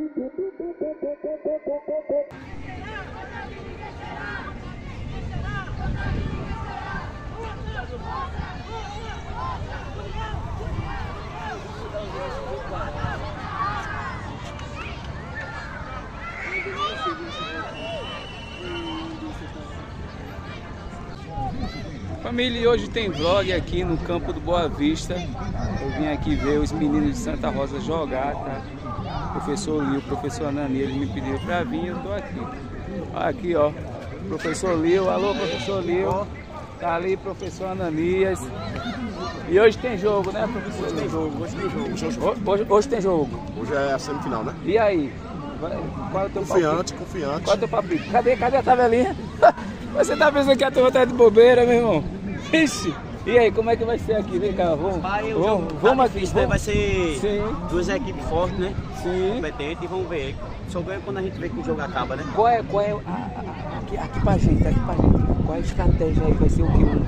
Família, e hoje tem vlog aqui no campo do Boa Vista. Eu vim aqui ver os meninos de Santa Rosa jogar, tá? O professor Lio, o professor Anani, eles me pediram pra vir, eu tô aqui. Aqui, ó, professor Lio, alô professor Lio. Tá ali, professor Ananias. E hoje tem jogo, né, professor? Hoje tem jogo, hoje tem jogo. Hoje tem jogo. Hoje é a semifinal, né? E aí? Qual é o teu palpite? Confiante. Qual é o teu palpite? Cadê a tabelinha? Você tá pensando que a turma tá de bobeira, meu irmão? Ixi! E aí, como é que vai ser aqui? Vem cá, vamos aqui. Vai ser duas equipes fortes, né? Sim. Competentes, e vamos ver. Só ganha quando a gente vê que o jogo acaba, né? Qual é aqui pra gente, qual é a estratégia aí? Vai ser o quê? Um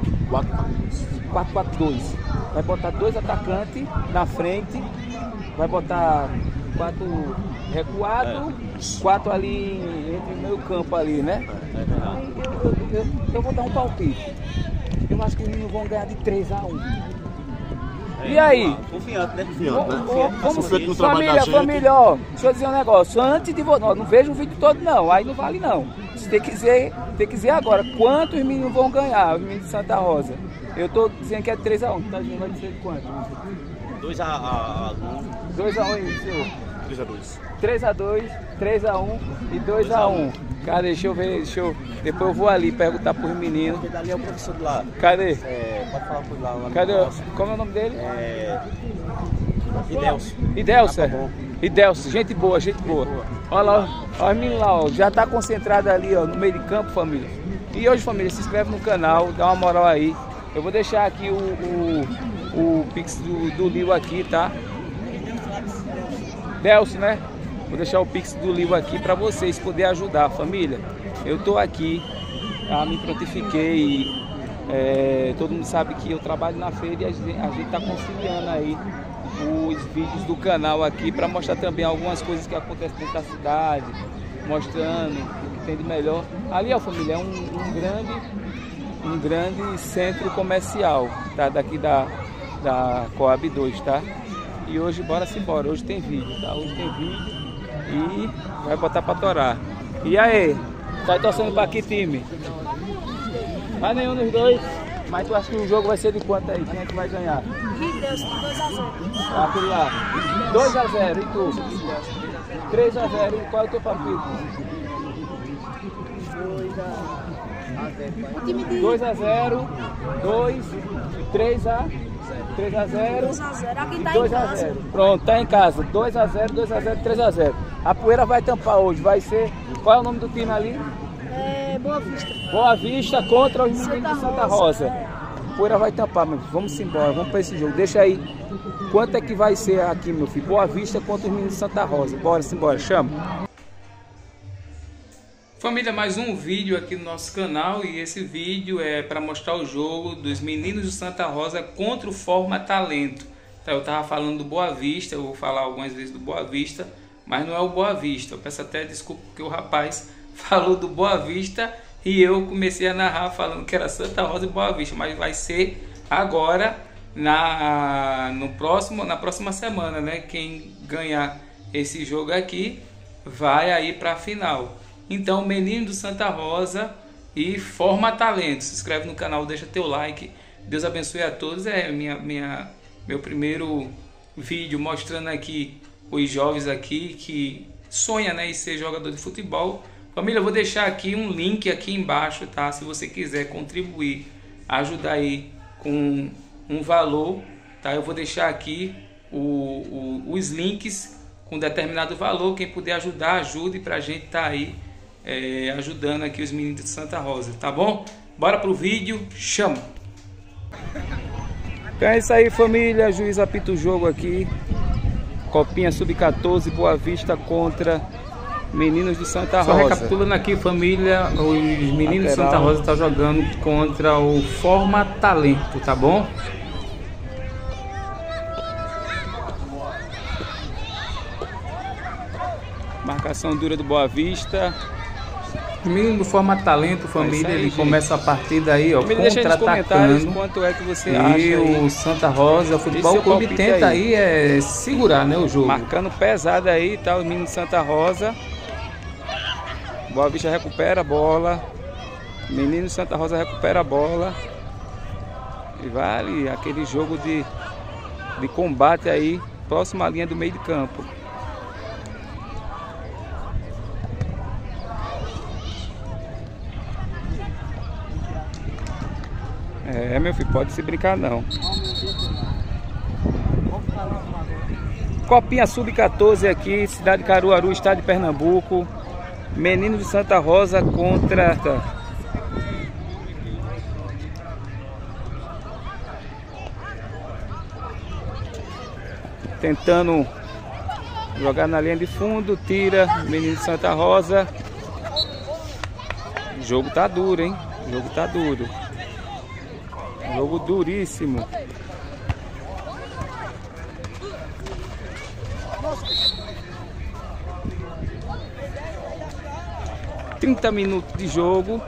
4-4-2. Vai botar dois atacantes na frente, vai botar 4 recuado, 4 ali entre o meio campo ali, né? É verdade. Eu vou dar um palpite. Eu acho que os meninos vão ganhar de 3-1. E aí? Confiante, né? Família, ó, deixa eu dizer um negócio. Antes de você, não vejo o vídeo todo não, aí não vale não. Você tem que dizer agora quantos meninos vão ganhar, os meninos de Santa Rosa. Eu tô dizendo que é 3-1, tá dizendo vai ser quanto? 2-1. 2-1 aí, senhor. 3-2. 3-2, 3-1 e 2-1. Cara, deixa eu ver, depois eu vou ali perguntar pros meninos. Porque dali é o professor do lado. Cadê? Pode falar por lá. Cadê? Como é o nome dele? Idelcio. Idelcio, gente boa. Olha lá, ó, os meninos lá, ó, já tá concentrado ali, ó, no meio de campo, família. E hoje, família, se inscreve no canal, dá uma moral aí. Eu vou deixar aqui o Pix do Lio aqui, tá? Delcio, né? Vou deixar o Pix do Lio aqui para vocês poderem ajudar, família. Eu tô aqui, me prontifiquei. Todo mundo sabe que eu trabalho na feira e a gente tá conciliando aí os vídeos do canal aqui para mostrar também algumas coisas que acontecem dentro da cidade, mostrando o que tem de melhor. Ali, ó, família, é um grande centro comercial, tá? Daqui da Coab 2, tá? E hoje, bora hoje tem vídeo, tá? Hoje tem vídeo e vai botar pra torar. E aí, tá torcendo pra que time? Mas nenhum dos dois. Mas tu acha que o jogo vai ser de quanto aí? Quem é que vai ganhar? Deus, 2-0. Aquele lá. 2-0, e tu? 3-0, e qual é o teu palpite? 2-0, 2, 3-0. 2-0, aqui tá em casa. Pronto, tá em casa. 2-0, 2-0, 3-0. A poeira vai tampar hoje. Vai ser. Qual é o nome do time ali? Boa Vista. Boa Vista contra os meninos de Santa Rosa. A poeira vai tampar, meu filho. Vamos embora, vamos para esse jogo. Deixa aí. Quanto é que vai ser aqui, meu filho? Boa Vista contra os meninos de Santa Rosa. Bora, simbora, chama. Família, mais um vídeo aqui no nosso canal e esse vídeo é para mostrar o jogo dos meninos de Santa Rosa contra o Forma Talento. Então, eu tava falando do Boa Vista, eu vou falar algumas vezes do Boa Vista, mas não é o Boa Vista. Eu peço até desculpa porque o rapaz falou do Boa Vista e eu comecei a narrar falando que era Santa Rosa e Boa Vista, mas vai ser agora na próxima semana, né? Quem ganhar esse jogo aqui vai aí para a final. Então, menino do Santa Rosa e Forma Talento. Se inscreve no canal, deixa teu like. Deus abençoe a todos. É meu primeiro vídeo mostrando aqui os jovens aqui que sonham, né, em ser jogador de futebol. Família, eu vou deixar aqui um link aqui embaixo, tá? Se você quiser contribuir, ajudar aí com um valor, tá? Eu vou deixar aqui os links com determinado valor. Quem puder ajudar, ajude pra gente tá aí ajudando aqui os meninos de Santa Rosa, tá bom? Bora pro vídeo, chama! Então é isso aí, família, juiz apita o jogo aqui, Copinha Sub-14, Boa Vista contra meninos de Santa Rosa. Só recapitulando aqui, família, os meninos de Santa Rosa estão jogando contra o Forma Talento, tá bom? Marcação dura do Boa Vista. O menino do Forma Talento, família, aí, ele gente. começa a partida aí, ó, Deixa aí nos comentários contra-atacando. quanto é que você acha E aí. o Santa Rosa Futebol seu Clube palpite tenta aí. aí segurar, né, o jogo. Marcando pesado aí, tá o menino de Santa Rosa. Boa Vista recupera a bola. Menino de Santa Rosa recupera a bola. E vale aquele jogo de combate aí, próxima à linha do meio de campo. É, meu filho, pode se brincar não. Copinha Sub-14 aqui, cidade de Caruaru, estado de Pernambuco. Menino de Santa Rosa contra... Tentando jogar na linha de fundo, tira, menino de Santa Rosa. O jogo tá duro, hein? O jogo tá duro. Jogo duríssimo. ...30 minutos de jogo.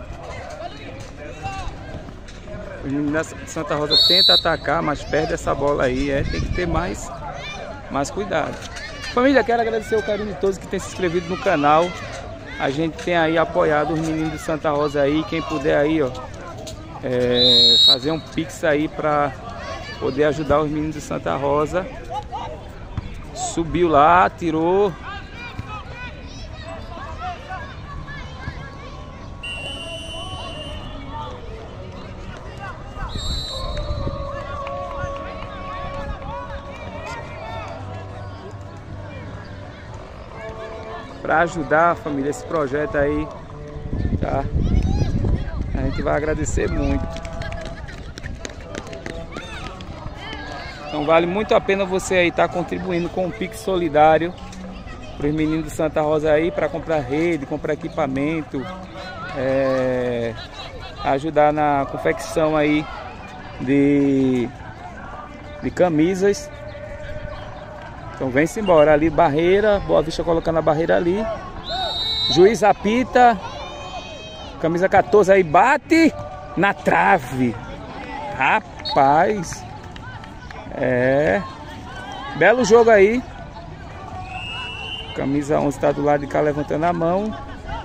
O menino de Santa Rosa tenta atacar, mas perde essa bola aí. Tem que ter mais cuidado. Família, quero agradecer o carinho de todos que têm se inscrevido no canal. A gente tem aí apoiado os meninos de Santa Rosa aí. Quem puder aí, ó, fazer um pix aí para poder ajudar os meninos de Santa Rosa. Subiu lá, tirou. Para ajudar a família esse projeto aí, tá? A gente vai agradecer muito. Então vale muito a pena você aí estar contribuindo com o Pix Solidário para os meninos de Santa Rosa aí, para comprar rede, comprar equipamento, ajudar na confecção aí de camisas. Então vem-se embora, ali barreira, Boa Vista colocando a barreira ali. Juiz apita. Camisa 14 aí, bate na trave. Rapaz. Belo jogo aí. Camisa 11 tá do lado de cá levantando a mão.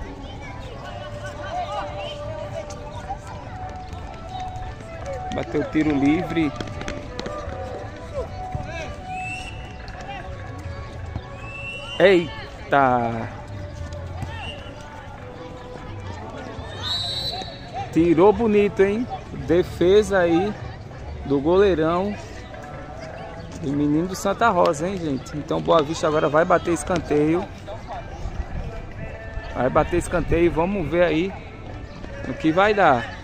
Bateu tiro livre. Eita! Tirou bonito, hein? Defesa aí do goleirão. E menino do Santa Rosa, hein, gente? Então Boa Vista agora vai bater escanteio. Vai bater escanteio e vamos ver aí o que vai dar.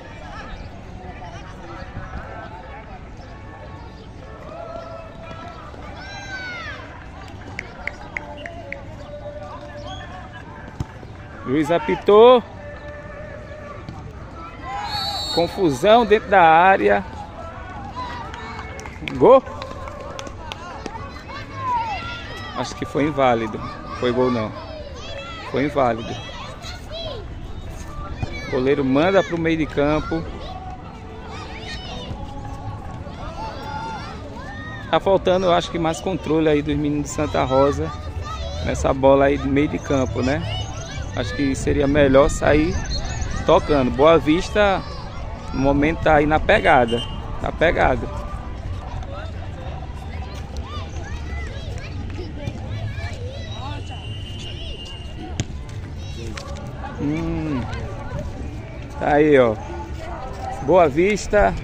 Juiz apitou. Confusão dentro da área. Gol. Acho que foi inválido. Foi gol não. Foi inválido. O goleiro manda para o meio de campo. Tá faltando, eu acho que mais controle aí dos meninos de Santa Rosa nessa bola aí do meio de campo, né? Acho que seria melhor sair tocando. Boa Vista no momento tá aí na pegada. Tá pegada. Tá aí, ó. Boa Vista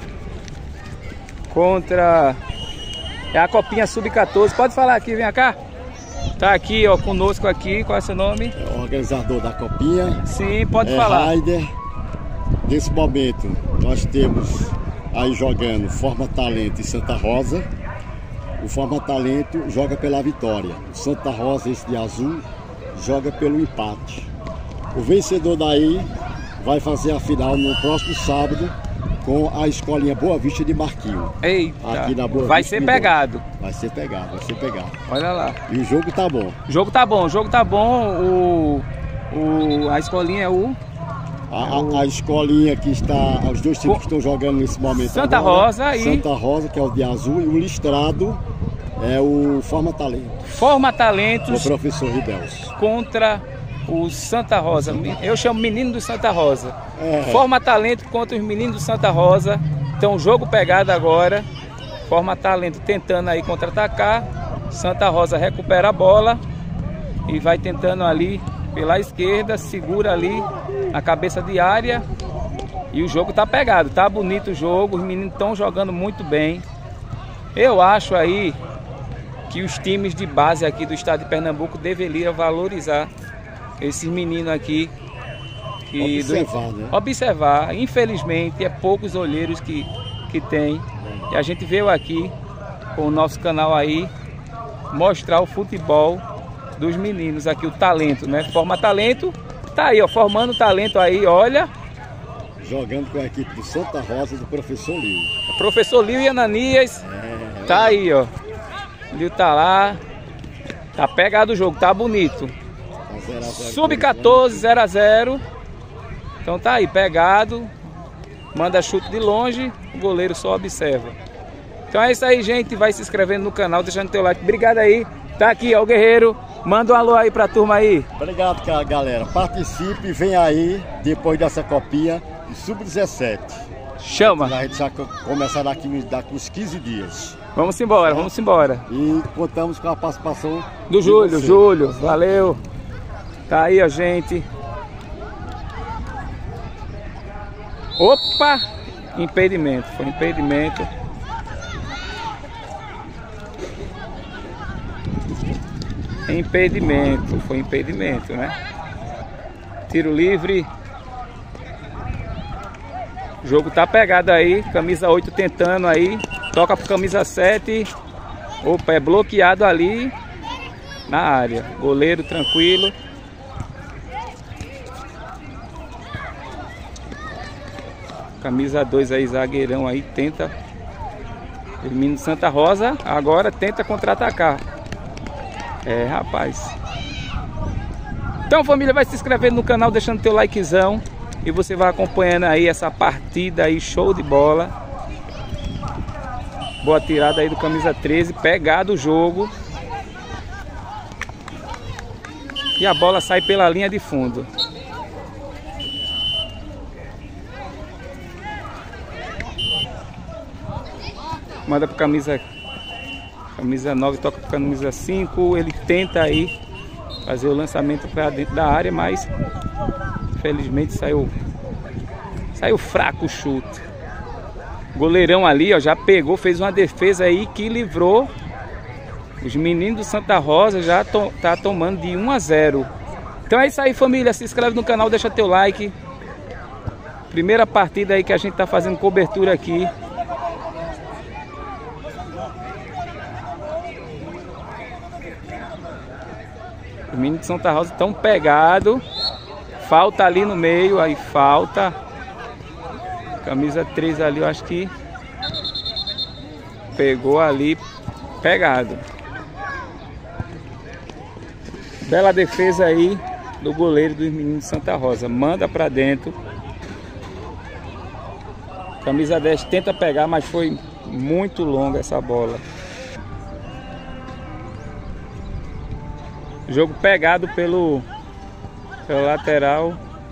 contra a Copinha Sub-14. Pode falar aqui, vem cá. Tá aqui, ó, conosco aqui. Qual é o seu nome? É o organizador da Copinha. Sim, pode falar. Raider. Nesse momento, nós temos aí jogando Forma Talento e Santa Rosa. O Forma Talento joga pela vitória. O Santa Rosa, esse de azul, joga pelo empate. O vencedor daí vai fazer a final no próximo sábado com a escolinha Boa Vista de Marquinho. Eita, Aqui na Boa vai Vista ser de pegado. Vai ser pegado, vai ser pegado. Olha lá. E o jogo tá bom. O jogo tá bom, o jogo tá bom. A escolinha é o... A escolinha que está, os dois times que estão jogando nesse momento Santa agora, Rosa e... Santa Rosa, que é o de azul, e o listrado é o Forma Talento. Forma Talentos. O professor Ridelso. Contra o Santa Rosa. Eu chamo Menino do Santa Rosa. É. Forma Talento contra os Meninos do Santa Rosa. Então, jogo pegado agora. Forma Talento tentando aí contra-atacar. Santa Rosa recupera a bola e vai tentando ali pela esquerda, segura ali na cabeça de área. E o jogo tá pegado, tá bonito o jogo. Os meninos estão jogando muito bem. Eu acho aí que os times de base aqui do estado de Pernambuco deveriam valorizar esses meninos aqui. Observar. Infelizmente, é poucos olheiros que tem. E a gente veio aqui com o nosso canal aí mostrar o futebol dos meninos aqui, o talento, né? Forma Talento, tá aí, ó, formando talento aí, olha. Jogando com a equipe do Santa Rosa, do professor Lio. Professor Lio e Ananias, tá aí, ó. Lio tá lá, tá pegado o jogo, tá bonito. Sub-14, 0 a 0. Então tá aí, pegado. Manda chute de longe, o goleiro só observa. Então é isso aí, gente. Vai se inscrevendo no canal, deixando teu like. Obrigado aí. Tá aqui, ó, o Guerreiro. Manda um alô aí pra turma aí. Obrigado, galera. Participe, vem aí, depois dessa copinha, Sub-17. Chama. A gente já começar daqui uns 15 dias. Vamos embora, vamos embora. E contamos com a participação do Júlio. Júlio, valeu. Tá aí, ó, gente. Opa! Impedimento, foi impedimento. Impedimento, foi impedimento, né? Tiro livre. O jogo tá pegado aí. Camisa 8 tentando aí. Toca pro camisa 7. Opa, é bloqueado ali na área. Goleiro tranquilo. Camisa 2 aí, zagueirão aí, tenta. O menino Santa Rosa agora tenta contra-atacar. É, rapaz. Então, família, vai se inscrevendo no canal, deixando teu likezão. E você vai acompanhando aí essa partida aí, show de bola. Boa tirada aí do camisa 13, pegado o jogo. E a bola sai pela linha de fundo. Manda para camisa 9, toca para camisa 5. Ele tenta aí fazer o lançamento para dentro da área, mas infelizmente saiu fraco o chute. Goleirão ali, ó, já pegou, fez uma defesa aí que livrou. Os meninos do Santa Rosa já tá tomando de 1 a 0. Então é isso aí, família. Se inscreve no canal, deixa teu like. Primeira partida aí que a gente tá fazendo cobertura aqui. Os meninos de Santa Rosa estão pegados. Falta ali no meio, aí falta. Camisa 3 ali, eu acho que pegou ali, pegado. Bela defesa aí do goleiro dos meninos de Santa Rosa. Manda pra dentro. Camisa 10 tenta pegar, mas foi muito longa essa bola. Jogo pegado pelo lateral.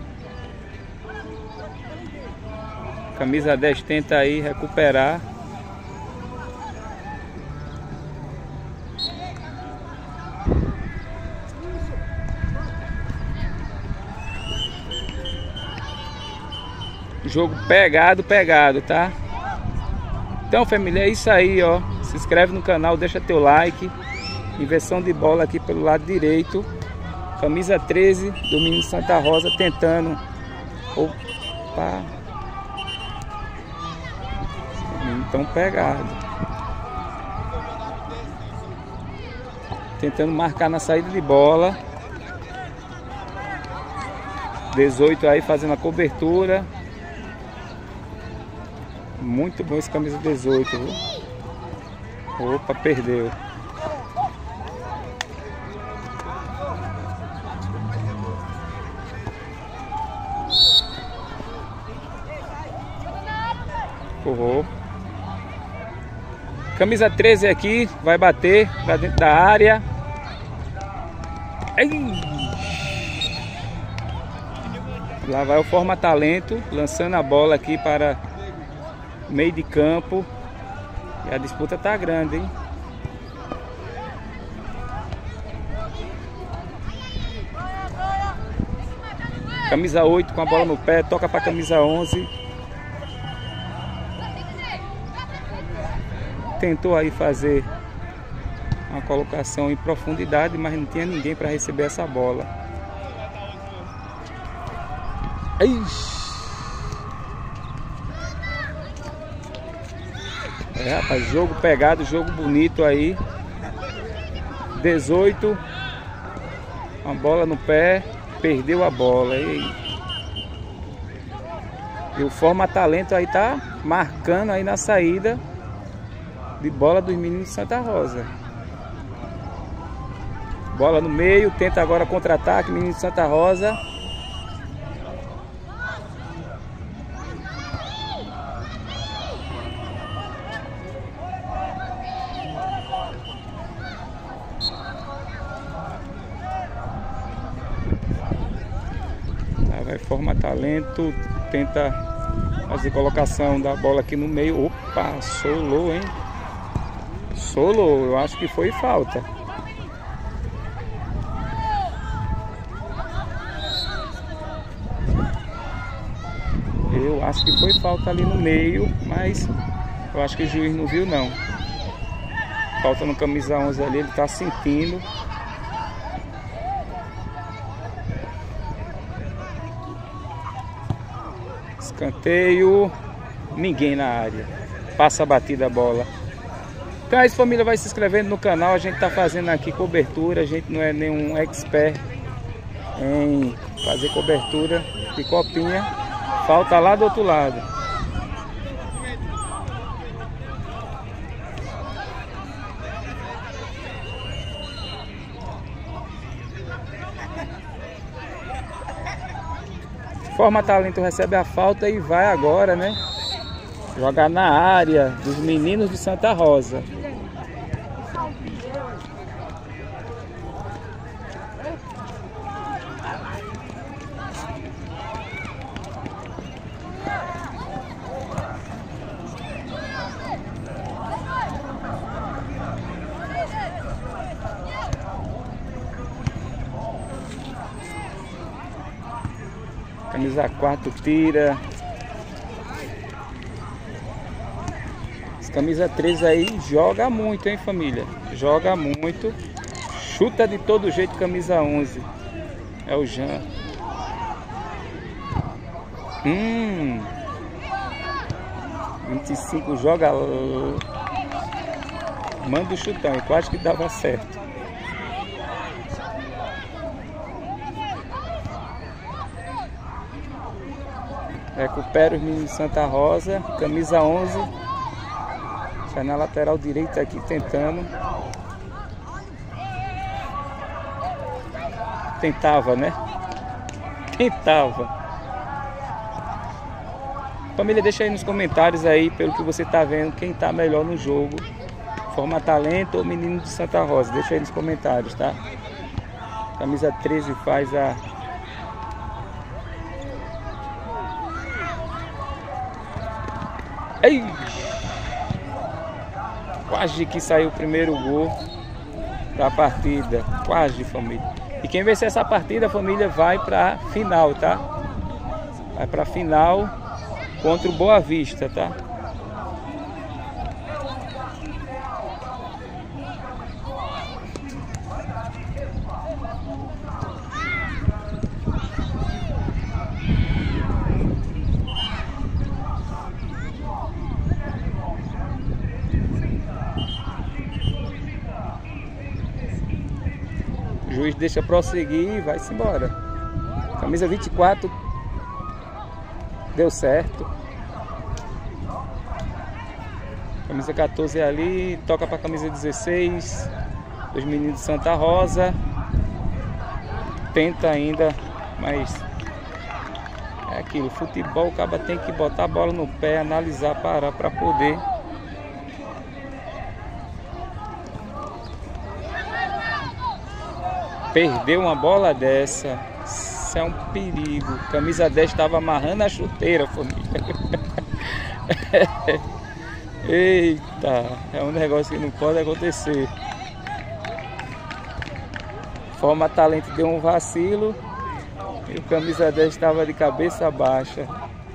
Camisa 10 tenta aí recuperar. Jogo pegado, tá? Então, família, é isso aí, ó. Se inscreve no canal, deixa teu like. Inversão de bola aqui pelo lado direito. Camisa 13 do menino Santa Rosa tentando. Opa! Então pegado. Tentando marcar na saída de bola. 18 aí fazendo a cobertura. Muito bom esse camisa 18, viu? Opa, perdeu. Corrou. Camisa 13 aqui, vai bater pra dentro da área. Ei! Lá vai o Forma Talento, lançando a bola aqui para meio de campo. E a disputa tá grande, hein? Camisa 8 com a bola no pé, toca para camisa 11. Tentou aí fazer uma colocação em profundidade, mas não tinha ninguém para receber essa bola. Rapaz, jogo pegado, jogo bonito aí. 18, uma bola no pé, perdeu a bola. E o Forma Talento aí tá marcando aí na saída de bola dos meninos de Santa Rosa. Bola no meio, tenta agora contra-ataque, menino de Santa Rosa. Vai Forma Talento, tenta fazer colocação da bola aqui no meio. Opa, solou, hein? Solou, eu acho que foi falta. Eu acho que foi falta ali no meio, mas eu acho que o juiz não viu não. Falta no camisa 11 ali, ele tá sentindo. Escanteio, ninguém na área. Passa a batida a bola. Então é isso, família, vai se inscrevendo no canal. A gente tá fazendo aqui cobertura. A gente não é nenhum expert em fazer cobertura de copinha. Falta lá do outro lado. Forma Talento recebe a falta e vai agora, né? Jogar na área dos meninos de Santa Rosa. Camisa 4 tira. Camisa 13 aí joga muito, hein, família? Joga muito. Chuta de todo jeito, camisa 11. É o Jean. 25 joga. Manda o chutão. E quase que dava certo. Recupera os meninos de Santa Rosa. Camisa 11. Sai na lateral direita aqui tentando. Tentava, né? Tentava. Família, deixa aí nos comentários aí, pelo que você tá vendo, quem tá melhor no jogo. Forma Talento ou menino de Santa Rosa. Deixa aí nos comentários, tá? Camisa 13 faz a... Ei! Quase que saiu o primeiro gol da partida. Quase, família. E quem vencer essa partida, a família vai pra final, tá? Vai pra final contra o Boa Vista, tá? O juiz deixa prosseguir e vai-se embora. Camisa 24. Deu certo. Camisa 14 ali, toca para camisa 16 dos meninos de Santa Rosa. Tenta ainda, mas é aquilo, futebol, o cara tem que botar a bola no pé, analisar, parar para poder. Perdeu uma bola dessa, isso é um perigo. Camisa 10 estava amarrando a chuteira, família. Eita, é um negócio que não pode acontecer. Forma Talento deu um vacilo e o camisa 10 estava de cabeça baixa.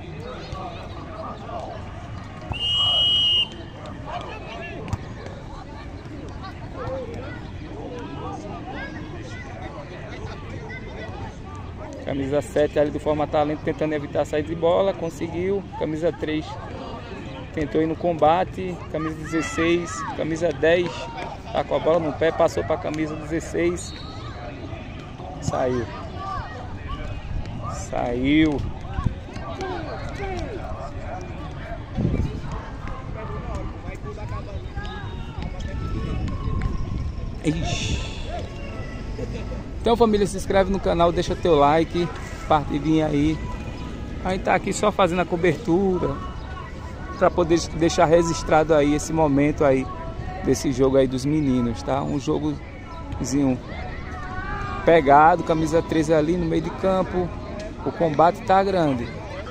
Camisa 7 ali do Forma Talento tentando evitar a saída de bola, conseguiu. Camisa 3 tentou ir no combate. Camisa 16, camisa 10 tá com a bola no pé, passou para a camisa 16. Saiu. Saiu. Ixi. Então, família, se inscreve no canal, deixa teu like, partidinha aí. A gente tá aqui só fazendo a cobertura para poder deixar registrado aí esse momento aí desse jogo aí dos meninos, tá? Um jogozinho pegado, camisa 13 ali no meio de campo. O combate tá grande.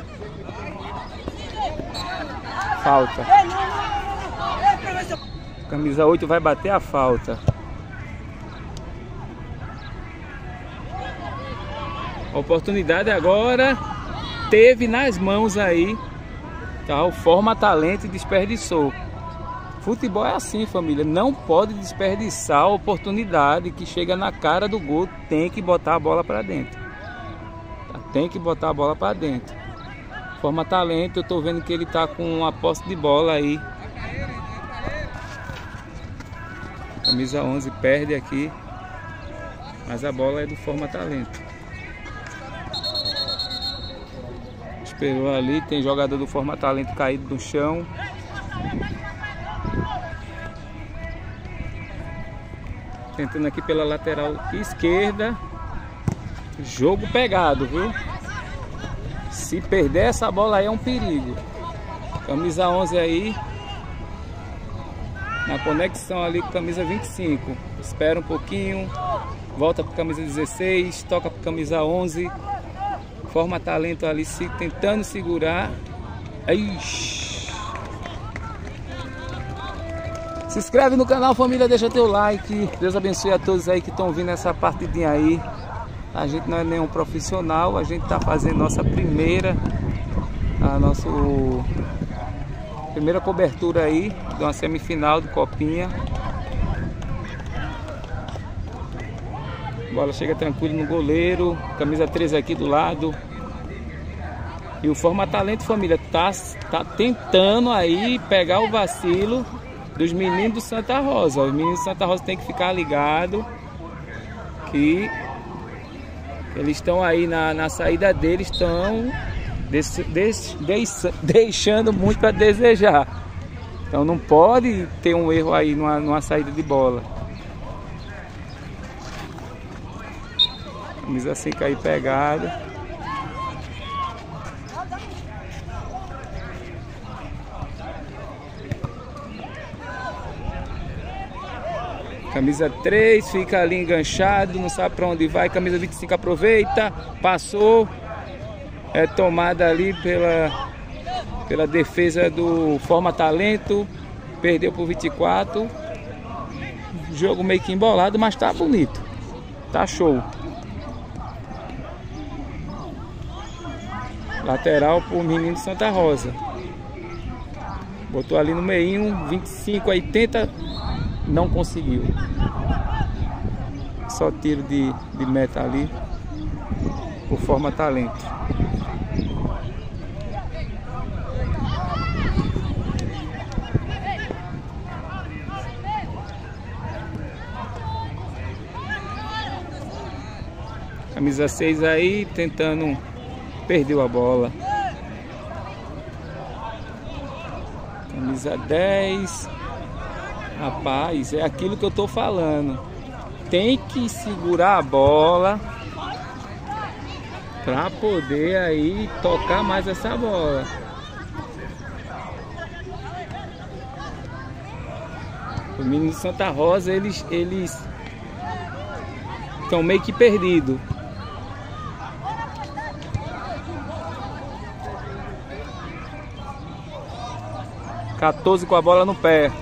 Falta. Camisa 8 vai bater a falta. A oportunidade agora teve nas mãos aí, tá? O Forma Talento e desperdiçou. Futebol é assim, família, não pode desperdiçar a oportunidade que chega na cara do gol, tem que botar a bola para dentro. Tá? Tem que botar a bola para dentro. Forma Talento, eu tô vendo que ele tá com uma posse de bola aí. Camisa 11 perde aqui, mas a bola é do Forma Talento. Esperou ali, tem jogador do Forma Talento caído no chão. Tentando aqui pela lateral esquerda. Jogo pegado, viu? Se perder essa bola aí é um perigo. Camisa 11 aí na conexão ali com camisa 25. Espera um pouquinho. Volta para camisa 16. Toca para camisa 11. Forma Talento ali tentando segurar. Ixi. Se inscreve no canal, família, deixa teu like. Deus abençoe a todos aí que estão vindo essa partidinha aí. A gente não é nenhum profissional, a gente tá fazendo nossa primeira cobertura aí de uma semifinal de copinha. A bola chega tranquilo no goleiro. Camisa 13 aqui do lado. E o Forma Talento, família, tá tentando aí pegar o vacilo dos meninos do Santa Rosa. Os meninos do Santa Rosa tem que ficar ligado que eles estão aí na saída deles, estão deixando muito para desejar. Então não pode ter um erro aí numa saída de bola. Camisa 5 aí pegada. Camisa 3 fica ali enganchado, não sabe para onde vai. Camisa 25 aproveita, passou. É tomada ali pela defesa do Forma Talento. Perdeu por 24. Jogo meio que embolado, mas tá bonito. Tá show. Lateral pro menino de Santa Rosa. Botou ali no meinho, 25 aí, tenta, não conseguiu. Só tiro de meta ali por Forma Talento. Camisa 6 aí, tentando, perdeu a bola. camisa 10. Rapaz, é aquilo que eu tô falando. Tem que segurar a bola para poder aí tocar mais essa bola. Os meninos de Santa Rosa, eles estão meio que perdidos. (14) com a bola no pé.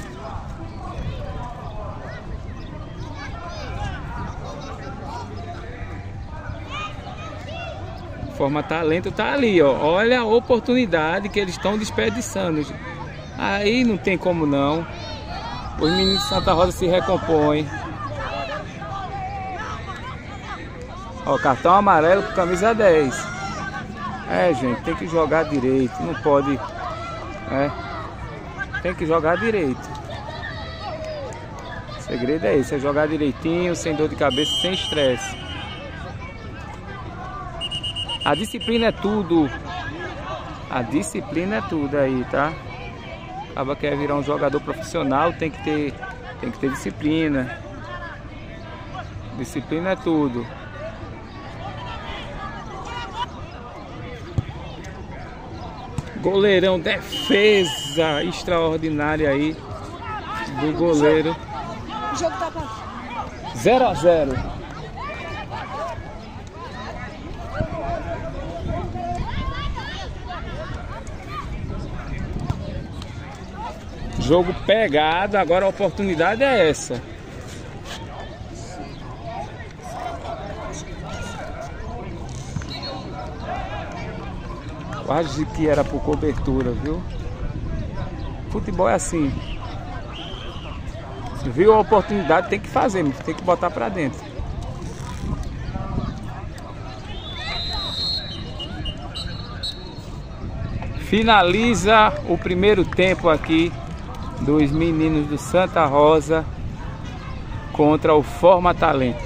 Forma Talento tá ali, ó. Olha a oportunidade que eles estão desperdiçando. Aí não tem como não. Os meninos de Santa Rosa se recompõem. Ó, cartão amarelo pro camisa 10. É, gente, tem que jogar direito. Não pode... tem que jogar direito. O segredo é esse, é jogar direitinho, sem dor de cabeça, sem estresse. A disciplina é tudo. A disciplina é tudo aí, tá? Acaba quer virar um jogador profissional, tem que ter disciplina. Disciplina é tudo. Goleirão, defesa extraordinária aí do goleiro. O jogo tá pra 0-0. Jogo pegado, agora a oportunidade é essa. Quase que era por cobertura, viu? Futebol é assim. Se viu a oportunidade, tem que fazer, tem que botar pra dentro. Finaliza o primeiro tempo aqui dos meninos do Santa Rosa contra o Forma Talento.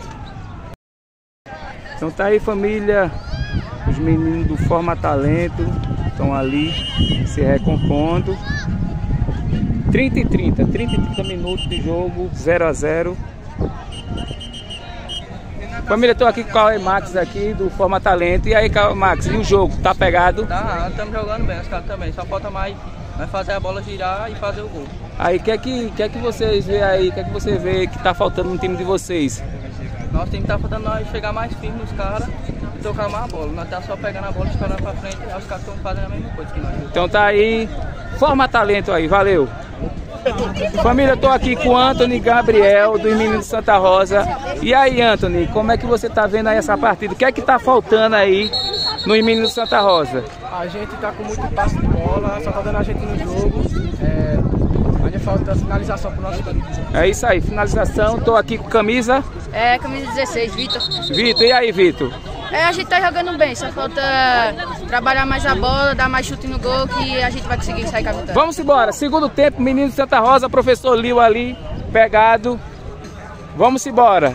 Então tá aí, família. Os meninos do Forma Talento estão ali se recompondo. 30 e 30 minutos de jogo, 0-0. Família, estou aqui com o Cauê Max aqui do Forma Talento. E aí, Cauê Max, e o jogo? Tá pegado? Tá, estamos jogando bem, os caras também. Só falta mais fazer a bola girar e fazer o gol. Aí, o que é que vocês vê aí? O que é que você vê que tá faltando no time de vocês? Nosso time tá faltando nós chegar mais firme nos caras e tocar mais a bola. Nós tá só pegando a bola, estourando pra frente, e os caras estão fazendo a mesma coisa que nós. Então tá aí, Forma Talento aí, valeu! Família, eu tô aqui com o Anthony Gabriel, dos meninos de Santa Rosa. E aí, Anthony, como é que você tá vendo aí essa partida? O que é que tá faltando aí nos meninos de Santa Rosa? A gente tá com muito passe de bola, só tá dando a gente no jogo. Ainda falta finalização pro nosso time. É isso aí, finalização. Tô aqui com camisa... camisa 16, Vitor. Vitor, e aí, Vitor? A gente tá jogando bem, só falta trabalhar mais a bola, dar mais chute no gol, que a gente vai conseguir sair com a vitória. Vamos embora, segundo tempo, menino de Santa Rosa, professor Lio ali, pegado. Vamos embora.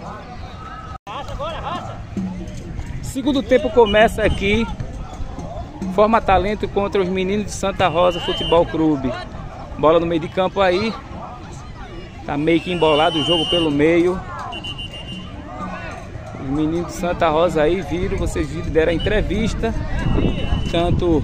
Segundo tempo começa aqui, Forma Talento contra os meninos de Santa Rosa Futebol Clube. Bola no meio de campo aí, tá meio que embolado o jogo pelo meio. Os meninos de Santa Rosa aí viram, vocês viram, deram a entrevista. Tanto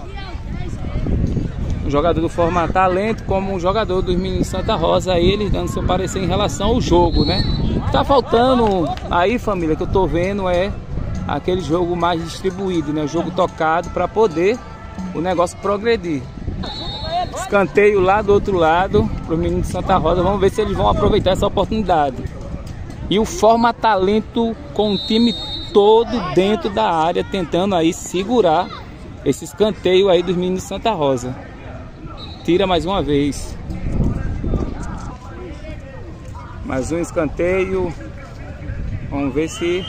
o jogador do Forma Talento como o jogador dos meninos de Santa Rosa aí, eles dando seu parecer em relação ao jogo, né? O que tá faltando aí, família, que eu tô vendo é aquele jogo mais distribuído, né? O jogo tocado para poder o negócio progredir. Escanteio lá do outro lado para os meninos de Santa Rosa. Vamos ver se eles vão aproveitar essa oportunidade. E o Forma Talento com o time todo dentro da área, tentando aí segurar esse escanteio aí dos meninos de Santa Rosa. Tira mais uma vez. Mais um escanteio. Vamos ver se...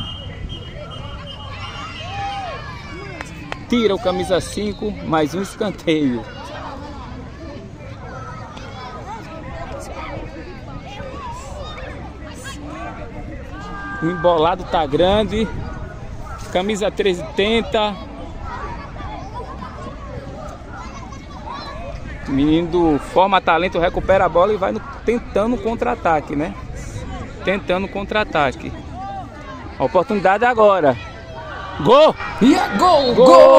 Tira o camisa 5, mais um escanteio. O embolado tá grande. Camisa 13 tenta. O menino do Forma Talento recupera a bola e vai tentando contra-ataque, né? Tentando contra-ataque. A oportunidade agora. Gol! E é gol!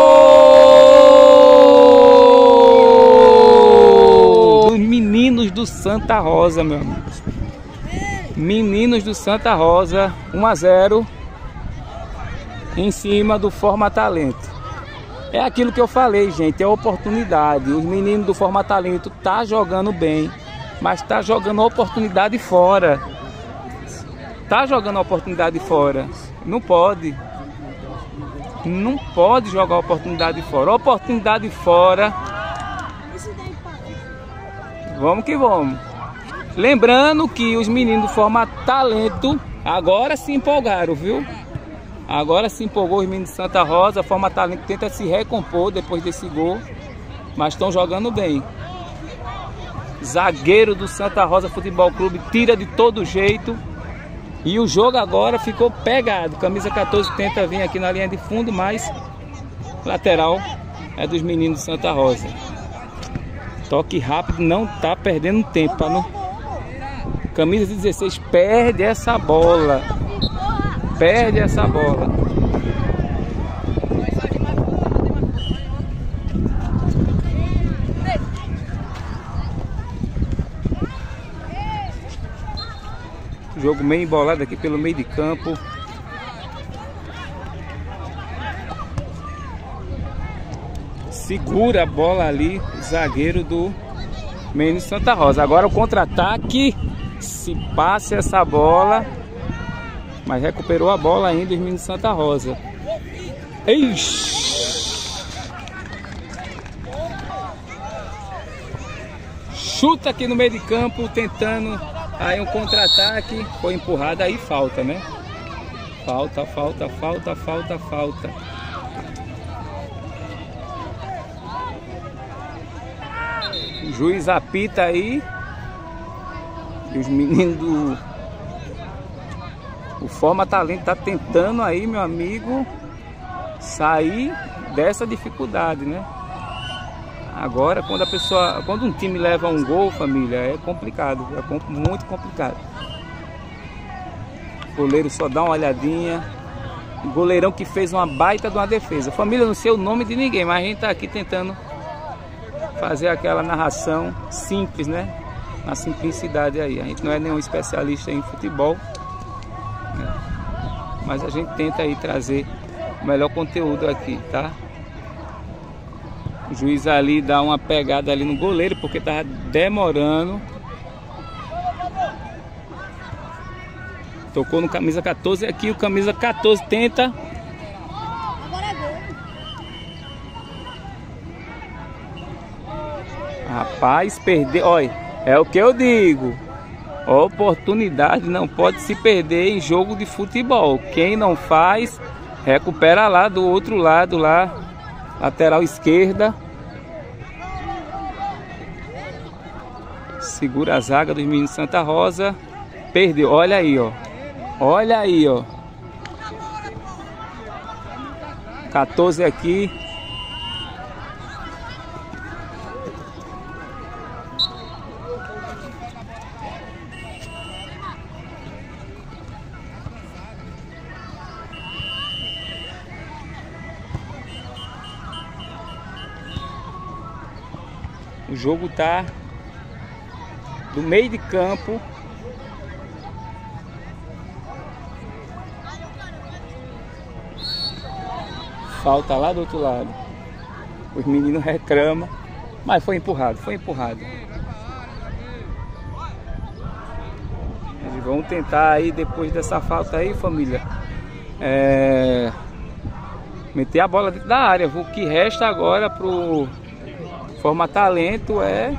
Gol! Dos meninos do Santa Rosa, meu amigo. Meninos do Santa Rosa, 1-0 em cima do Forma Talento. É aquilo que eu falei, gente, é oportunidade. Os meninos do Forma Talento tá jogando bem, mas tá jogando a oportunidade fora. Tá jogando a oportunidade fora. Não pode. Não pode jogar a oportunidade fora. Oportunidade fora. Vamos que vamos. Lembrando que os meninos do Forma Talento agora se empolgaram, viu? Agora se empolgou os meninos de Santa Rosa. A Forma Talento tenta se recompor depois desse gol, mas estão jogando bem. Zagueiro do Santa Rosa Futebol Clube tira de todo jeito. E o jogo agora ficou pegado. Camisa 14 tenta vir aqui na linha de fundo, mas lateral é dos meninos de Santa Rosa. Toque rápido, não tá perdendo tempo para não. Camisa 16 perde essa bola. Perde essa bola. Jogo meio embolado aqui pelo meio de campo. Segura a bola ali, o zagueiro do menino Santa Rosa. Agora o contra-ataque. Se passa essa bola. Mas recuperou a bola ainda os meninos Santa Rosa. Ixi. Chuta aqui no meio de campo, tentando aí um contra-ataque. Foi empurrado, aí falta, né? Falta. O juiz apita aí. E os meninos do o Forma Talento tá tentando aí, meu amigo, sair dessa dificuldade, né? Agora, quando um time leva um gol, família, é complicado, é muito complicado. O goleiro só dá uma olhadinha. O goleirão que fez uma baita de uma defesa. Família, não sei o nome de ninguém, mas a gente tá aqui tentando fazer aquela narração simples, né? Na simplicidade aí. A gente não é nenhum especialista em futebol, né? Mas a gente tenta aí trazer o melhor conteúdo aqui, tá? O juiz ali dá uma pegada ali no goleiro porque tava demorando. Tocou no camisa 14 aqui, o camisa 14 tenta. Rapaz, perdeu, olha. É o que eu digo, oportunidade não pode se perder em jogo de futebol. Quem não faz, recupera lá do outro lado, lá, lateral esquerda. Segura a zaga dos meninos Santa Rosa. Perdeu, olha aí, ó. Olha aí, ó. 14 aqui. O jogo tá do meio de campo. Falta lá do outro lado. Os meninos reclamam, mas foi empurrado, foi empurrado. Eles vão tentar aí, depois dessa falta aí, família, meter a bola dentro da área. O que resta agora pro Forma Talento é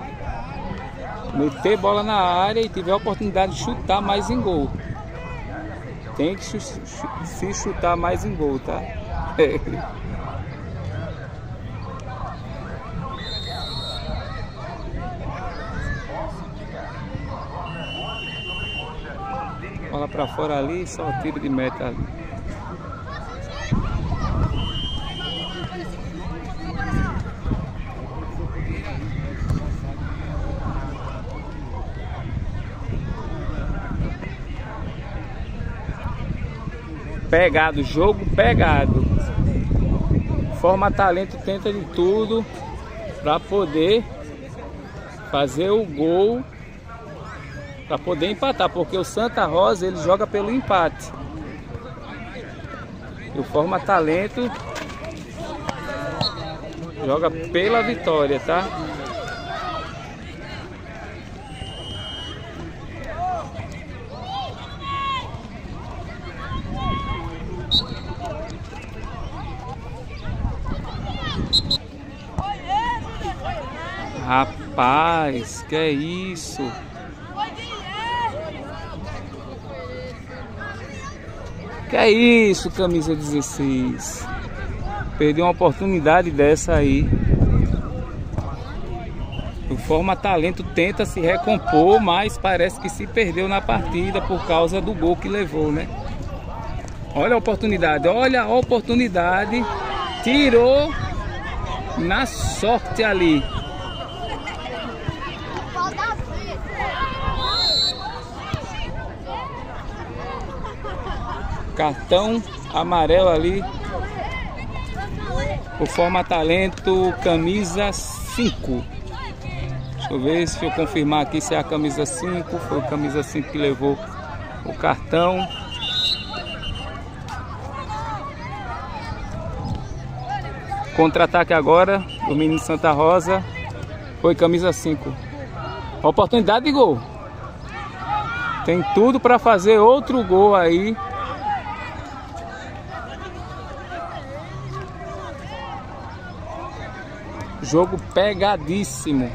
meter bola na área e tiver a oportunidade de chutar mais em gol. Tem que se chutar mais em gol, tá? Bola pra fora ali, só o tiro de meta ali. Pegado, jogo pegado. Forma Talento tenta de tudo para poder fazer o gol, para poder empatar, porque o Santa Rosa ele joga pelo empate. E o Forma Talento joga pela vitória, tá? Rapaz, que é isso? Que é isso, camisa 16? Perdeu uma oportunidade dessa aí. O Forma Talento tenta se recompor, mas parece que se perdeu na partida por causa do gol que levou, né? Olha a oportunidade, olha a oportunidade. Tirou na sorte ali. Cartão amarelo ali. O Forma Talento, camisa 5. Deixa eu ver se eu confirmar aqui se é a camisa 5. Foi a camisa 5 que levou o cartão. Contra-ataque agora do menino Santa Rosa. Foi camisa 5. Oportunidade de gol. Tem tudo para fazer outro gol aí. Jogo pegadíssimo.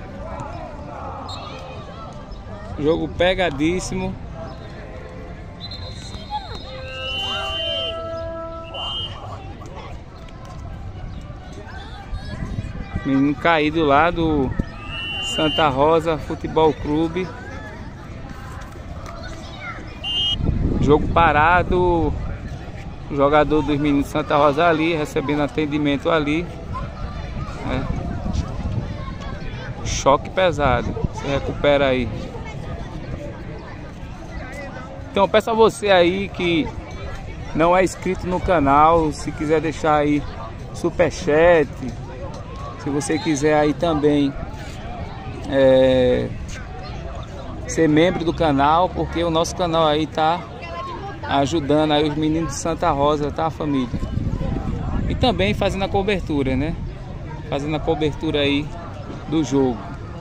Jogo pegadíssimo. Menino caído lá do Santa Rosa Futebol Clube. Jogo parado. O jogador dos meninos Santa Rosa ali, recebendo atendimento ali. Choque pesado. Se recupera aí. Então peço a você aí que não é inscrito no canal, se quiser deixar aí superchat, se você quiser aí também ser membro do canal, porque o nosso canal aí tá ajudando aí os meninos de Santa Rosa, tá, família? E também fazendo a cobertura, né? Fazendo a cobertura aí do jogo.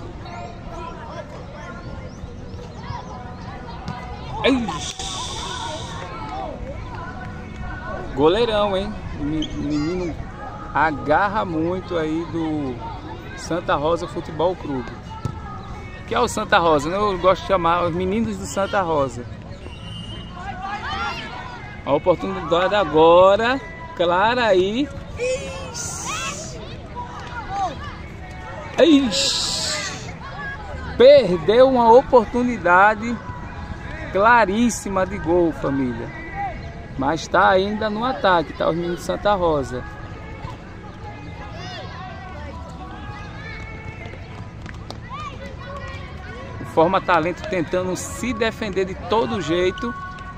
Goleirão, hein? O menino agarra muito aí do Santa Rosa Futebol Clube. Que é o Santa Rosa, né? Eu gosto de chamar os meninos do Santa Rosa. A oportunidade agora, clara aí. Perdeu uma oportunidade claríssima de gol, família. Mas está ainda no ataque, tá? Os meninos de Santa Rosa. O Forma Talento tentando se defender de todo jeito.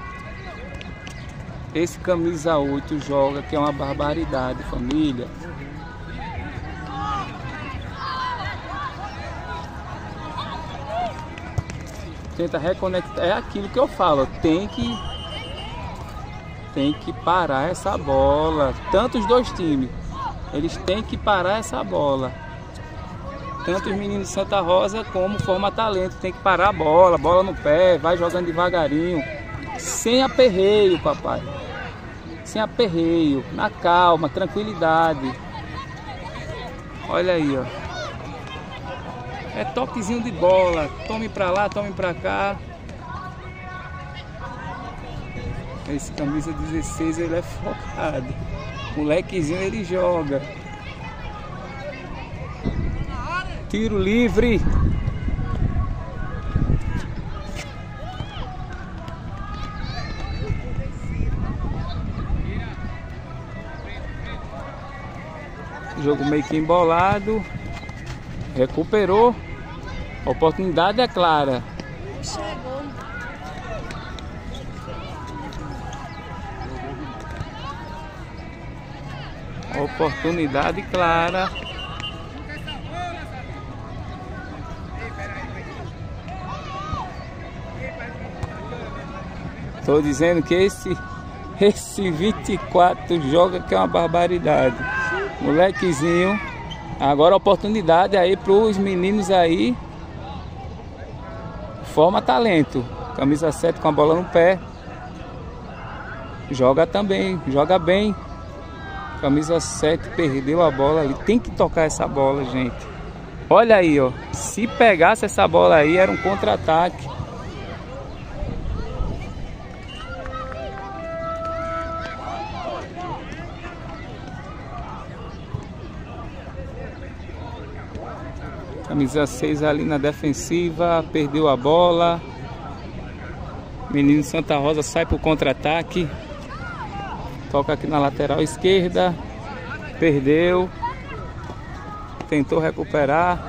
Esse camisa 8 joga, que é uma barbaridade, família. Tenta reconectar, é aquilo que eu falo, tem que parar essa bola. Tanto os dois times, eles têm que parar essa bola. Tanto os meninos de Santa Rosa como o Forma Talento, tem que parar a bola, bola no pé, vai jogando devagarinho, sem aperreio, papai. Sem aperreio, na calma, tranquilidade. Olha aí, ó. É toquezinho de bola, tome pra lá, tome pra cá. Esse camisa 16, ele é focado. Molequezinho, ele joga. Tiro livre. Jogo meio que embolado. Recuperou. A oportunidade é clara. Chegou. Oportunidade clara. Tô dizendo que esse 24 joga que é uma barbaridade. Molequezinho. Agora a oportunidade aí pros meninos aí. Forma talento. Camisa 7 com a bola no pé. Joga também, joga bem. Camisa 7 perdeu a bola ali. Tem que tocar essa bola, gente. Olha aí, ó. Se pegasse essa bola aí, era um contra-ataque. Camisa 6 ali na defensiva. Perdeu a bola. Menino Santa Rosa sai pro contra-ataque. Toca aqui na lateral esquerda. Perdeu. Tentou recuperar.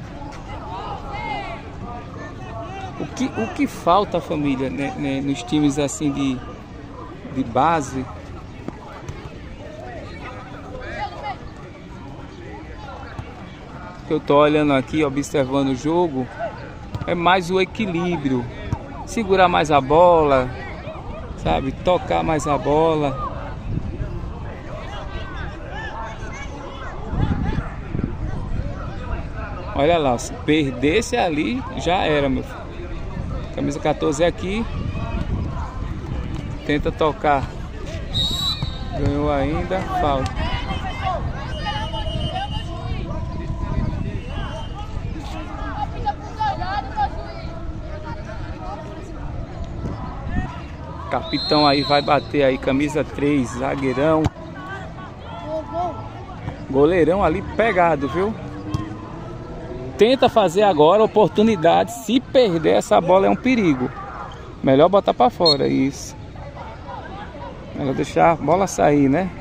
O que falta, família, né, nos times assim de base? Que eu tô olhando aqui, observando o jogo, é mais o equilíbrio. Segurar mais a bola, sabe? Tocar mais a bola. Olha lá, se perdesse ali, já era, meu filho. Camisa 14 é aqui. Tenta tocar. Ganhou ainda, falta. Capitão aí vai bater aí, camisa 3, zagueirão. Goleirão ali pegado, viu? Tenta fazer agora, oportunidade. Se perder essa bola é um perigo. Melhor botar pra fora, isso. Melhor deixar a bola sair, né?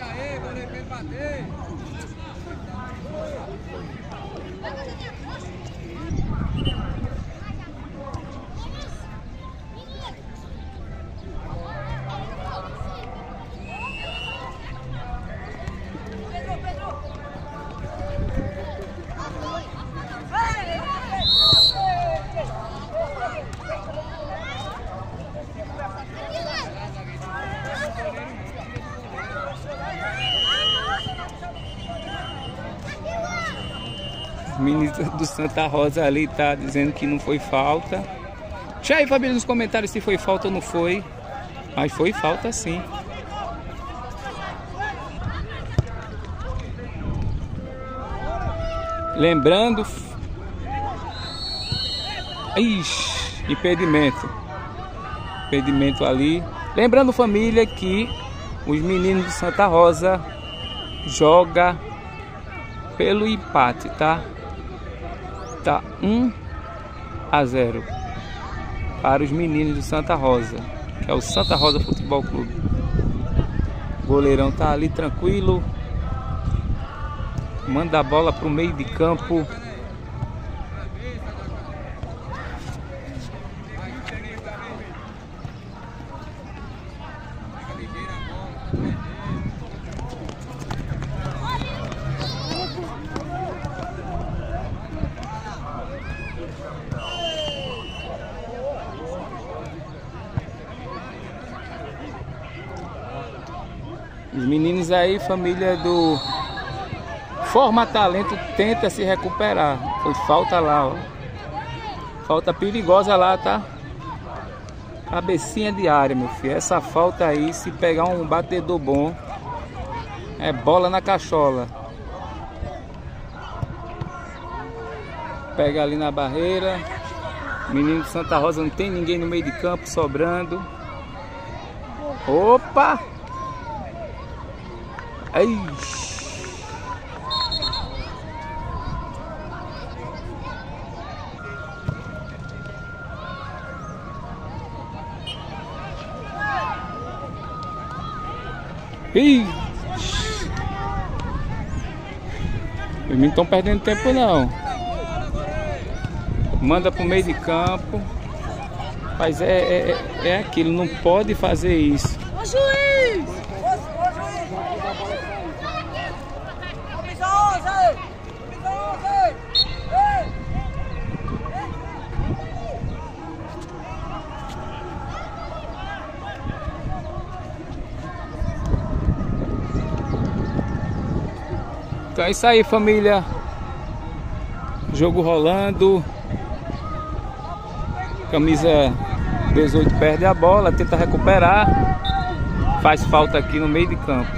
O ministro do Santa Rosa ali tá dizendo que não foi falta. Deixa aí, família, nos comentários se foi falta ou não foi. Mas foi falta sim. Lembrando... Ixi, impedimento. Impedimento ali. Lembrando, família, que os meninos do Santa Rosa jogam pelo empate, tá? Tá 1-0 para os meninos do Santa Rosa, que é o Santa Rosa Futebol Clube. O goleirão tá ali tranquilo. Manda a bola pro meio de campo. Os meninos aí, família do Forma Talento, tenta se recuperar. Foi falta lá, ó. Falta perigosa lá, tá? Cabecinha de área, meu filho. Essa falta aí, se pegar um batedor bom, é bola na cachola. Pega ali na barreira. Menino de Santa Rosa, não tem ninguém no meio de campo, sobrando. Opa! Ai. Ih. Os meninos estão perdendo tempo não. Manda pro meio de campo. Mas é aquilo, não pode fazer isso. Ô juiz! Então é isso aí, família. Jogo rolando. Camisa 18 perde a bola, tenta recuperar. Faz falta aqui no meio de campo.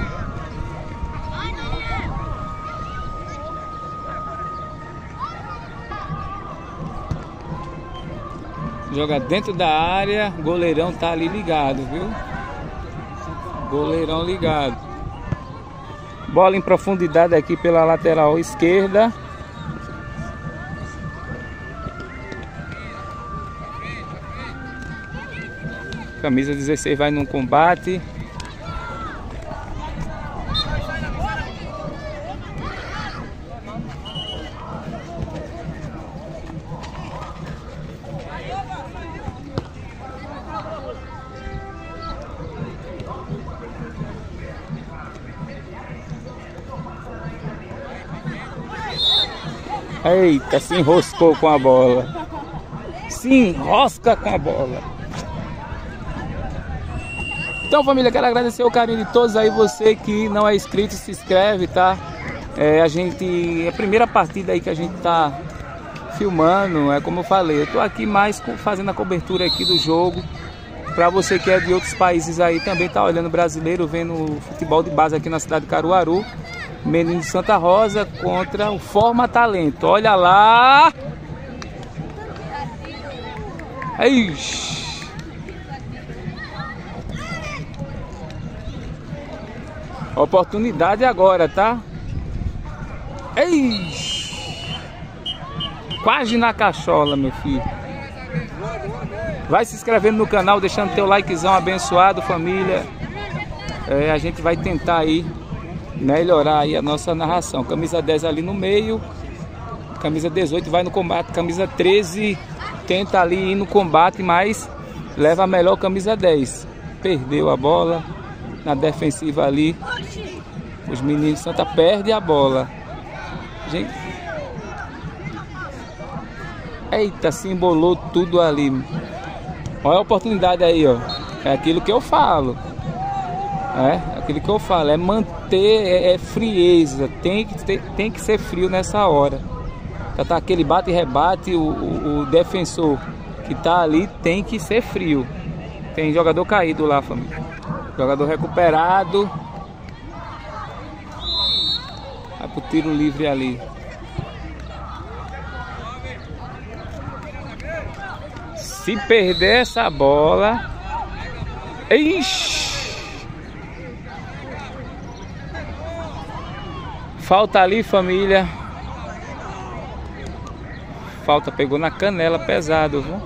Joga dentro da área. Goleirão tá ali ligado, viu? Goleirão ligado. Bola em profundidade aqui pela lateral esquerda. Camisa 16 vai num combate. Eita, se enroscou com a bola. Se enrosca com a bola. Então, família, quero agradecer o carinho de todos aí. Você que não é inscrito, se inscreve, tá? É a primeira partida aí que a gente tá filmando. É como eu falei, eu tô aqui mais fazendo a cobertura aqui do jogo. Pra você que é de outros países aí, também tá olhando brasileiro, vendo o futebol de base aqui na cidade de Caruaru. Menino de Santa Rosa contra o Forma Talento. Olha lá! Ixi. Oportunidade agora, tá? Ixi. Quase na cachola, meu filho. Vai se inscrevendo no canal, deixando teu likezão abençoado, família. A gente vai tentar aí melhorar aí a nossa narração. Camisa 10 ali no meio. Camisa 18 vai no combate. Camisa 13 tenta ali ir no combate, mas leva a melhor camisa 10. Perdeu a bola na defensiva ali. Os meninos de Santa perdem a bola. Gente. Eita, se embolou tudo ali. Olha a oportunidade aí, ó. É aquilo que eu falo. Aquilo que eu falo, é manter frieza, tem que ser frio nessa hora. Tá aquele bate e rebate, o defensor que tá ali tem que ser frio. Tem jogador caído lá, família. Jogador recuperado. Vai pro tiro livre ali. Se perder essa bola... Ixi! Falta ali, família. Falta, pegou na canela, pesado, viu?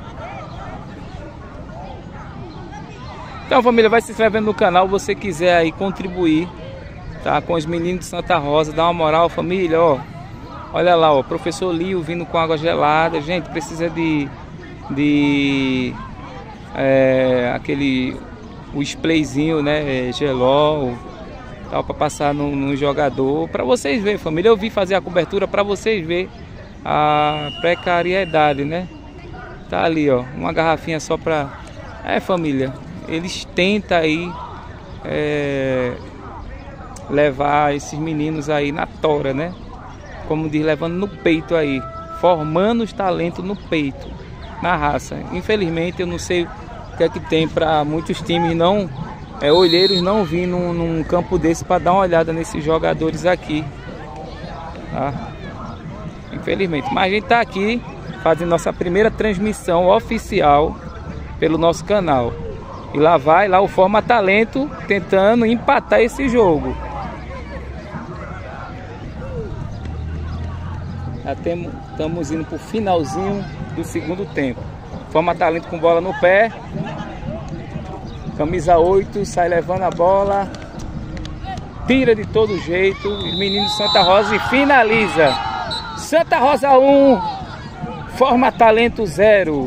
Então, família, vai se inscrevendo no canal. Você quiser aí contribuir, tá? Com os meninos de Santa Rosa, dá uma moral, família, ó. Olha lá, ó, professor Lio vindo com água gelada. Gente, precisa o sprayzinho, né? Gelol, tal, para passar no jogador, para vocês verem, família. Eu vim fazer a cobertura para vocês verem a precariedade, né? Tá ali, ó, uma garrafinha só para... família, eles tentam aí levar esses meninos aí na tora, né? Como diz, levando no peito aí, formando os talentos no peito, na raça. Infelizmente, eu não sei o que é que tem para muitos times não... olheiros não vir num campo desse para dar uma olhada nesses jogadores aqui, tá? Infelizmente, mas a gente tá aqui fazendo nossa primeira transmissão oficial pelo nosso canal. E lá vai o Forma Talento tentando empatar esse jogo. Já estamos indo pro finalzinho do segundo tempo. Forma Talento com bola no pé. Camisa 8 sai levando a bola. Tira de todo jeito. Os meninos de Santa Rosa e finaliza. Santa Rosa 1, Forma Talento 0.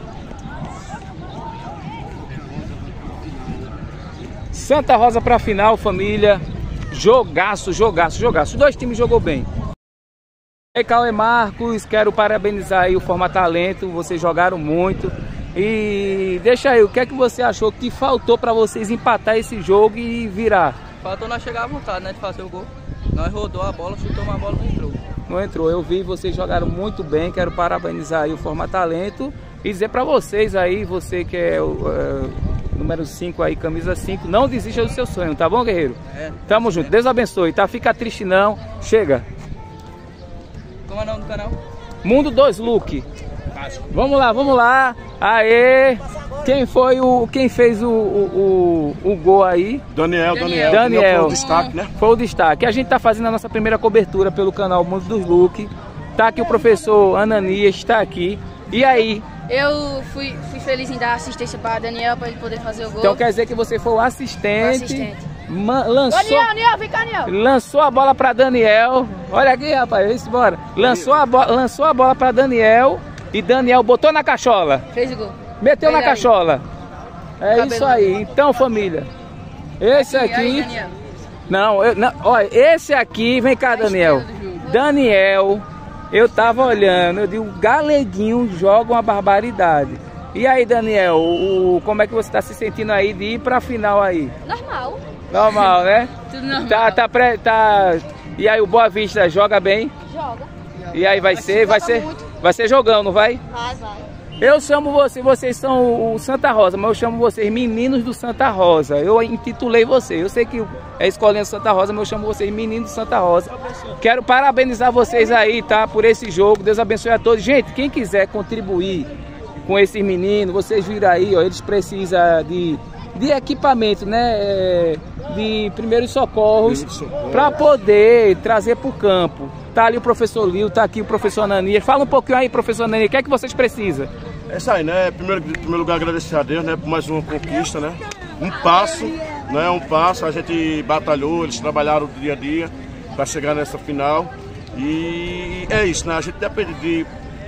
Santa Rosa para a final, família. Jogaço, jogaço, jogaço. Os dois times jogou bem. E Cauê Marcos, quero parabenizar aí o Forma Talento. Vocês jogaram muito. E deixa aí, o que é que você achou que faltou para vocês empatar esse jogo e virar? Faltou nós chegar à vontade, né, de fazer o gol. Nós rodou a bola, chutou uma bola e não entrou. Não entrou. Eu vi, vocês jogaram muito bem. Quero parabenizar aí o Forma Talento e dizer pra vocês aí, você que é o número 5 aí, camisa 5, não desista do seu sonho, tá bom, guerreiro? Tamo junto. Deus abençoe, tá? Fica triste não. Chega. Como é o nome do canal? Mundo 2 Look. Vamos lá, vamos lá. Aê! Quem fez o gol aí? Daniel. Daniel. Foi o destaque, né? Foi o destaque. A gente tá fazendo a nossa primeira cobertura pelo canal Mundo dos Look. Tá aqui o professor Ananias, está aqui. E aí? Eu fui feliz em dar assistência para Daniel, para ele poder fazer o gol. Então quer dizer que você foi o assistente. Lançou, Daniel, vem cá, Daniel. Lançou a bola para Daniel. Olha aqui, rapaz, vem embora. Lançou a bola para Daniel e Daniel botou na cachola. Fez o gol. Meteu na cachola. É Cabelo. isso aí. Então, família. Esse aqui. Aí, Daniel. Não, olha, esse aqui, vem cá, Daniel. Daniel, eu tava olhando, eu digo, o Galeguinho joga uma barbaridade. E aí, Daniel, como é que você tá se sentindo aí de ir pra final aí? Normal. Normal, né? Tudo normal. E aí, o Boa Vista joga bem? Joga. E aí vai ser jogão, não vai? Vai. Eu chamo vocês são o Santa Rosa, mas eu chamo vocês meninos do Santa Rosa. Eu intitulei vocês. Eu sei que é escolinha do Santa Rosa, mas eu chamo vocês meninos do Santa Rosa. Quero parabenizar vocês aí, tá? Por esse jogo. Deus abençoe a todos. Gente, quem quiser contribuir com esses meninos, vocês viram aí, ó, eles precisam de equipamento, né? De primeiros socorros para poder trazer para o campo. Tá ali o professor Lio, tá aqui o professor Ananias. Fala um pouquinho aí, professor Ananias, o que é que vocês precisam? É isso aí, né? Em primeiro lugar, agradecer a Deus, né? Por mais uma conquista, né? Um passo, né? Um passo, a gente batalhou, eles trabalharam dia a dia para chegar nessa final. E é isso, né? A gente depende de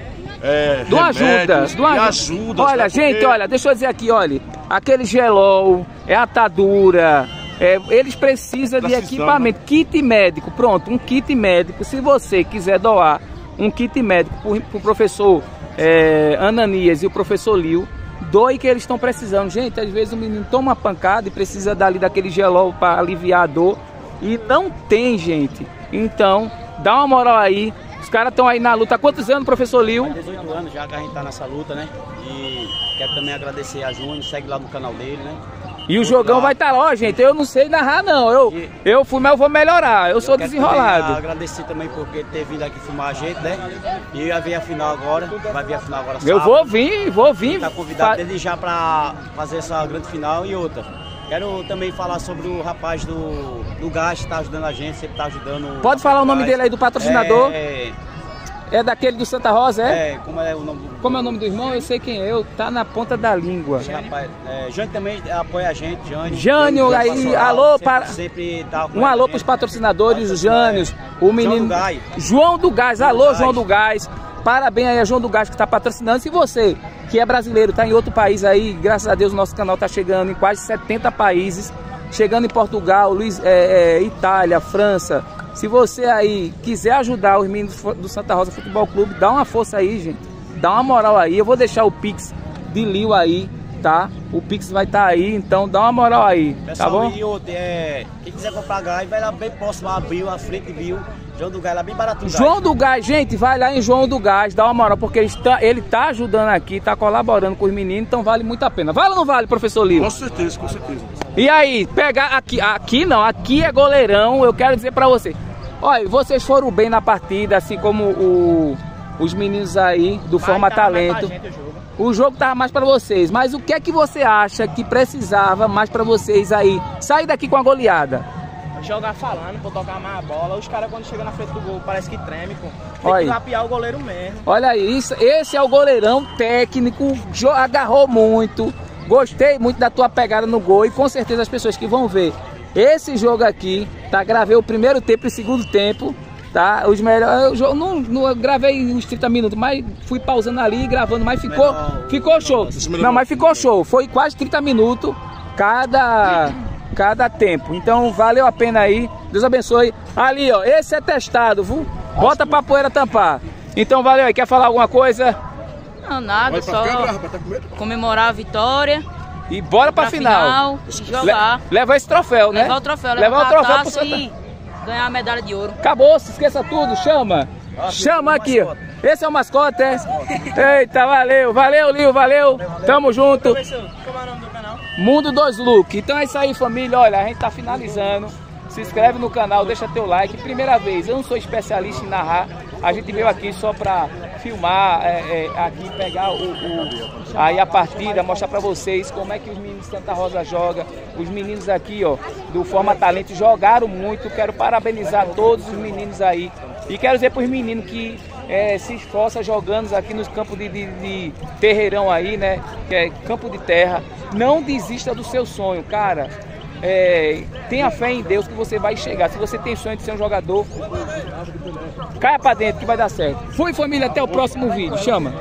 ajuda. Olha, né? gente, olha, deixa eu dizer aqui, olha, aquele gelol, atadura, eles precisam de equipamento, kit médico, pronto, um kit médico. Se você quiser doar um kit médico pro professor Ananias e o professor Lio, doe que eles estão precisando. Gente, às vezes o menino toma uma pancada e precisa dali daquele gelol para aliviar a dor e não tem, gente. Então, dá uma moral aí. Os caras estão aí na luta. Há quantos anos, professor Lio? 18 anos já que a gente tá nessa luta, né? E quero também agradecer a Júnior, segue lá no canal dele, né? E o jogão vai estar lá, ó, gente. Eu não sei narrar, não. Eu fui, mas eu vou melhorar. Eu sou desenrolado. Agradecer também por ter vindo aqui filmar a gente, né? E vai vir a final agora. Vai vir a final agora. Eu sábado. vou vir. Tá convidado desde já pra fazer essa grande final e outra. Quero também falar sobre o rapaz do gás que tá ajudando a gente, sempre tá ajudando. Pode falar o nome dele aí, do patrocinador? É daquele do Santa Rosa, é? Como é o nome do... Como é o nome do irmão? Eu sei quem é. Tá na ponta da língua. Rapaz, Jânio também apoia a gente. Jânio aí, alô para... Sempre tá um alô para os patrocinadores, os Jânios, o menino... João do Gás. Alô, João do Gás. Parabéns aí a João do Gás que está patrocinando. Se você, que é brasileiro, está em outro país aí, graças a Deus o nosso canal está chegando em quase 70 países. Chegando em Portugal, Itália, França... Se você aí quiser ajudar os meninos do Santa Rosa Futebol Clube, dá uma força aí, gente. Dá uma moral aí. Eu vou deixar o Pix de Lio aí, tá? O Pix vai estar aí, então dá uma moral aí, pessoal, tá bom? E outro, quem quiser comprar gás, vai lá bem próximo a Bio, à frente de Bio. João do Gás, lá bem barato. João do Gás, gente, vai lá em João do Gás, dá uma moral, porque ele tá ajudando aqui, tá colaborando com os meninos, então vale muito a pena. Vale ou não vale, professor Lio? Com certeza, com certeza. E aí, pegar aqui não, aqui é goleirão, eu quero dizer pra você. Olha, vocês foram bem na partida, assim como os meninos aí do Forma Talento. O jogo tava mais pra vocês, mas o que é que você acha que precisava mais pra vocês aí? Sair daqui com a goleada. Jogar falando, pra tocar mais a bola. Os caras quando chegam na frente do gol parece que treme, pô. Tem que lapiar o goleiro mesmo. Olha aí, esse é o goleirão técnico, agarrou muito. Gostei muito da tua pegada no gol e com certeza as pessoas que vão ver esse jogo aqui, tá? Gravei o primeiro tempo e o segundo tempo, tá? Os melhores, eu não gravei uns 30 minutos, mas fui pausando ali, gravando, mas ficou show. Não, mas ficou show. Foi quase 30 minutos cada tempo. Então valeu a pena aí. Deus abençoe. Ali, ó, esse é testado, viu? Bota pra poeira tampar. Então valeu aí. Quer falar alguma coisa? Não, nada, só comemorar a vitória. E bora pra final. Jogar. Leva esse troféu, né? Levar o troféu, levar o troféu pro e ganhar a medalha de ouro. Acabou, se esqueça tudo, chama. Chama aqui. Esse é o mascote, é? Eita, valeu, valeu, Lio, valeu. Tamo junto. Como é o nome do canal? Mundo 2 Look. Então é isso aí, família. Olha, a gente tá finalizando. Se inscreve no canal, deixa teu like. Primeira vez, eu não sou especialista em narrar. A gente veio aqui só pra filmar, aqui pegar aí a partida, mostrar pra vocês como é que os meninos de Santa Rosa jogam. Os meninos aqui, ó, do Forma Talento jogaram muito. Quero parabenizar todos os meninos aí. E quero dizer pros meninos que se esforçam jogando aqui nos campos de terreirão aí, né? Que é campo de terra. Não desista do seu sonho, cara. Tenha fé em Deus que você vai chegar. Se você tem sonho de ser um jogador, caia pra dentro que vai dar certo. Fui, família, até o próximo vídeo. Chama!